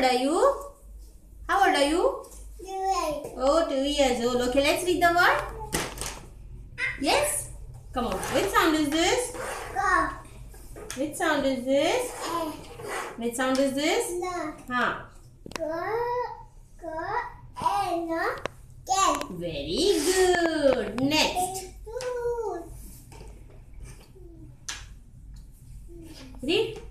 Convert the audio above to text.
old are you? How old are you? 2 years. Oh, 2 years old. Okay, let's read the word. Yes? Come on. Which sound is this? Go. Which sound is this? Which sound is this? No. Huh. Go and get. Very good. Next. Read.